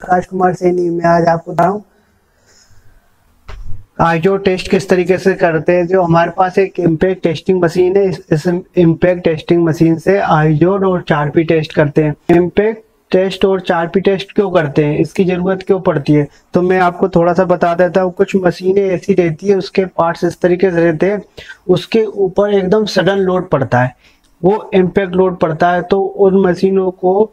प्रकाश कुमार सैनी। मैं आज आपको बताऊं आईजोड टेस्ट किस तरीके से करते हैं। जो हमारे पास एक इम्पैक्ट टेस्टिंग मशीन है, इस इम्पैक्ट टेस्टिंग मशीन से आईजोड और 4P टेस्ट करते हैं। इम्पैक्ट टेस्ट और 4P टेस्ट क्यों करते हैं, इसकी जरूरत क्यों पड़ती है, तो मैं आपको थोड़ा सा बता देता हूँ। कुछ मशीनें ऐसी रहती है, उसके पार्ट्स इस तरीके से रहते हैं, उसके ऊपर एकदम सडन लोड पड़ता है, वो इम्पैक्ट लोड पड़ता है, तो उन मशीनों को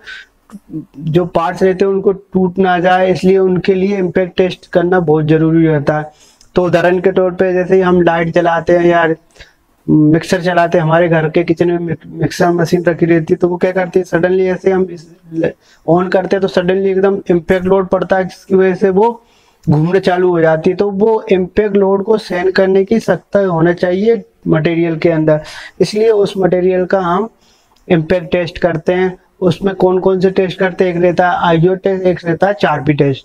जो पार्ट्स रहते हैं उनको टूट ना जाए, इसलिए उनके लिए इम्पैक्ट टेस्ट करना बहुत जरूरी रहता है। तो उदाहरण के तौर पे जैसे ही हम लाइट जलाते हैं या मिक्सर चलाते हैं, हमारे घर के किचन में मिक्सर मशीन रखी रहती है, तो वो क्या करती है, सडनली ऐसे हम ऑन करते हैं तो सडनली एकदम इम्पैक्ट लोड पड़ता है, जिसकी वजह से वो घूमने चालू हो जाती है। तो वो इम्पैक्ट लोड को सहन करने की सख्ता होना चाहिए मटेरियल के अंदर, इसलिए उस मटेरियल का हम इम्पैक्ट टेस्ट करते हैं। उसमें कौन कौन से टेस्ट करते हैं, एक रहता है आईजोड टेस्ट, एक रहता है 4P टेस्ट।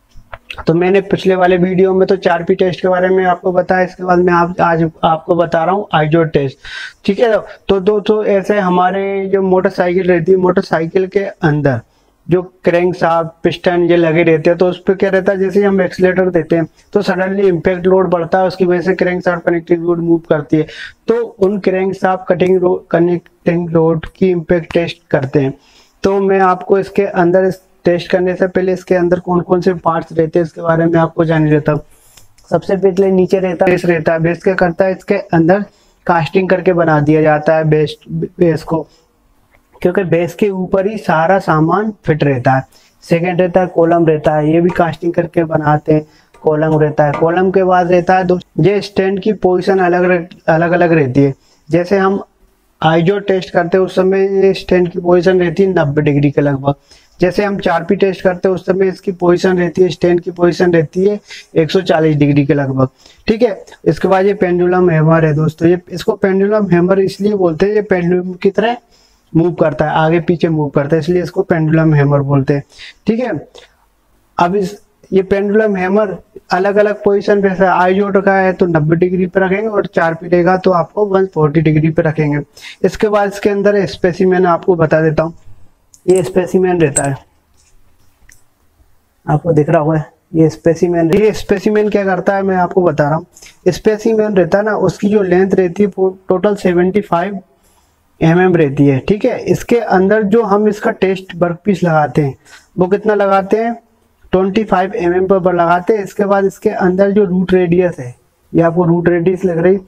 तो मैंने पिछले वाले वीडियो में तो 4P टेस्ट के बारे में आपको बताया, इसके बाद मैं आज आपको बता रहा हूँ आईजोड टेस्ट। ठीक है, तो दोस्तों ऐसे हमारे जो मोटरसाइकिल रहती है, मोटरसाइकिल के अंदर जो क्रैंक शाफ्ट पिस्टन ये लगे रहते हैं, तो उस पर क्या रहता है, जैसे हम एक्सीलेटर देते हैं तो सडनली इम्पैक्ट लोड बढ़ता है, उसकी वजह से crank shaft connecting rod move करती है, तो उन क्रैंक शाफ्ट कनेक्टिंग रोड की इम्पैक्ट टेस्ट करते हैं। तो मैं आपको इसके अंदर टेस्ट करने से पहले इसके अंदर कौन कौन से पार्ट्स रहते हैं इसके बारे में आपको जान लेता हूँ। सबसे पहले नीचे रहता है बेस रहता है। बेस क्या करता है, इसके अंदर कास्टिंग करके बना दिया जाता है बेस को, क्योंकि बेस के ऊपर ही सारा सामान फिट रहता है। सेकंड रहता है कॉलम रहता है, ये भी कास्टिंग करके बनाते हैं, कॉलम रहता है। कॉलम के बाद रहता है ये स्टैंड की पोजीशन अलग अलग रहती है। जैसे हम आईजोड टेस्ट करते हैं उस समय ये स्टैंड की पोजीशन रहती है 90 डिग्री के लगभग। जैसे हम 4P टेस्ट करते हैं उस समय इसकी पोजीशन रहती है, स्टैंड की पोजीशन रहती है 140 डिग्री के लगभग। ठीक है, इसके बाद ये पेंडुलम हैमर है दोस्तों। ये इसको पेंडुलम हैमर इसलिए बोलते हैं, ये पेंडुलम की तरह मूव करता है, आगे पीछे मूव करता है, इसलिए इसको पेंडुलम हैमर बोलते हैं। ठीक है, अब ये पेंडुलम हैमर अलग अलग पोजीशन पे, आईजोड का है तो 90 डिग्री पे रखेंगे और 4P रहेगा तो आपको 140 डिग्री पे रखेंगे। इसके बाद इसके अंदर स्पेसिमेन आपको बता देता हूँ। ये स्पेसिमेन रहता है, आपको दिख रहा होगा ये स्पेसिमेन। ये स्पेसिमेन क्या करता है मैं आपको बता रहा हूँ। स्पेसिमेन रहता है ना, उसकी जो लेंथ रहती है टोटल 75 mm रहती है। ठीक है, इसके अंदर जो हम इसका टेस्ट वर्कपीस लगाते हैं वो कितना लगाते हैं, 25 mm पर लगाते हैं। इसके बाद इसके अंदर जो रूट रेडियस है, ये आपको रूट रेडियस लग रही,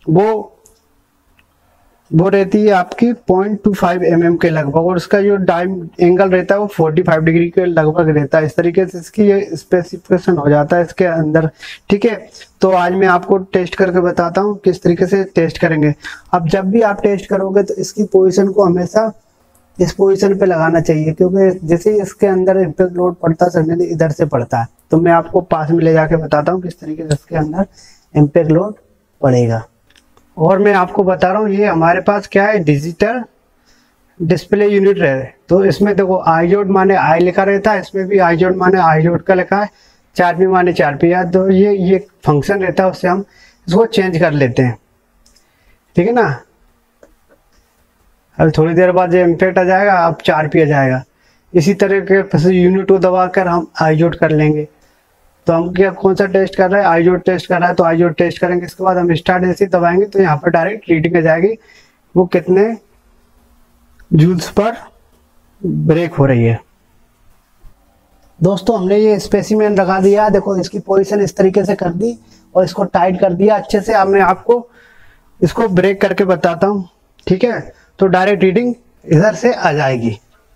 वो रहती है आपकी 0.25 mm के लगभग, और इसका जो टाइम एंगल रहता है वो 45 डिग्री के लगभग रहता है। इस तरीके से इसकी ये स्पेसिफिकेशन हो जाता है इसके अंदर। ठीक है, तो आज मैं आपको टेस्ट करके बताता हूँ किस तरीके से टेस्ट करेंगे। अब जब भी आप टेस्ट करोगे तो इसकी पोजीशन को हमेशा इस पोजीशन पे लगाना चाहिए, क्योंकि जैसे ही इसके अंदर इम्पैक्ट लोड पड़ता है सडनली इधर से पड़ता है। तो मैं आपको पास में ले जाके बताता हूँ किस तरीके से इसके अंदर इम्पैक्ट लोड पड़ेगा। और मैं आपको बता रहा हूँ ये हमारे पास क्या है, डिजिटल डिस्प्ले यूनिट है। तो इसमें देखो आईजोड माने आई लिखा रहता है, इसमें भी आईजोड माने आईजोड का लिखा है, 4P माने 4P है। तो ये फंक्शन रहता है, उससे हम इसको चेंज कर लेते हैं। ठीक है ना, अब थोड़ी देर बाद ये इम्पैक्ट आ जाएगा, अब 4P आ जाएगा। इसी तरह के यूनिट को दबाकर हम आईजोड कर लेंगे। तो हम क्या कौन सा टेस्ट कर रहे हैं, आईजोड टेस्ट कर रहा है तो आईजोड टेस्ट करेंगे। इसके बाद हम स्टार्ट ऐसे दबाएंगे तो यहाँ पर डायरेक्ट रीडिंग आ जाएगी, वो कितने जूल्स पर ब्रेक हो रही है। दोस्तों हमने ये स्पेसिमेन लगा दिया, देखो इसकी पोजीशन इस तरीके से कर दी और इसको टाइट कर दिया अच्छे से। अब मैं आपको इसको ब्रेक करके बताता हूँ। ठीक है, तो डायरेक्ट रीडिंग इधर से आ जाएगी।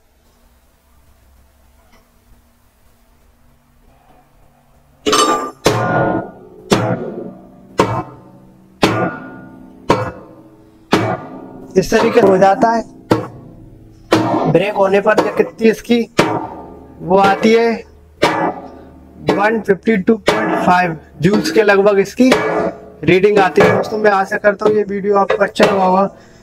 इस तरीके हो जाता है। ब्रेक होने पर कितनी इसकी वो आती है 152.5 जूल्स के लगभग इसकी रीडिंग आती है। दोस्तों मैं आशा करता हूँ ये वीडियो आपको अच्छा लगा होगा।